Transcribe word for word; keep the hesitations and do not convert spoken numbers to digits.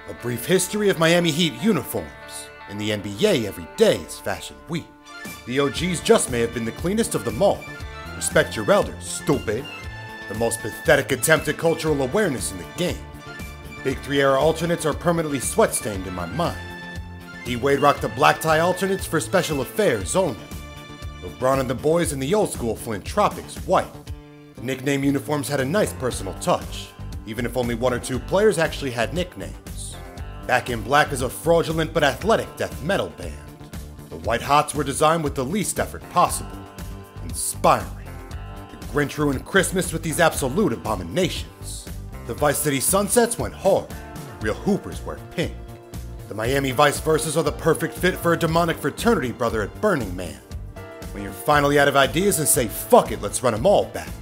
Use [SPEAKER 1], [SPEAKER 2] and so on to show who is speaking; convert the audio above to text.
[SPEAKER 1] A brief history of Miami Heat uniforms. In the N B A, every day is Fashion Week. The O Gs just may have been the cleanest of them all. Respect your elders, stupid. The most pathetic attempt at cultural awareness in the game. Big Three era alternates are permanently sweat-stained in my mind. D-Wade rocked the black tie alternates for special affairs only. LeBron and the boys in the old school Flint Tropics white. The nickname uniforms had a nice personal touch, even if only one or two players actually had nicknames. Back in Black is a fraudulent but athletic death metal band. The White Hots were designed with the least effort possible. Inspiring. The Grinch ruined Christmas with these absolute abominations. The Vice City Sunsets went hard. Real hoopers wear pink. The Miami Vice Versas are the perfect fit for a demonic fraternity brother at Burning Man. When you're finally out of ideas and say, fuck it, let's run them all back.